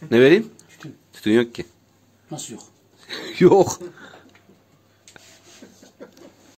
Ne vereyim? Tütün. Tütün yok ki. Nasıl yok? Yok.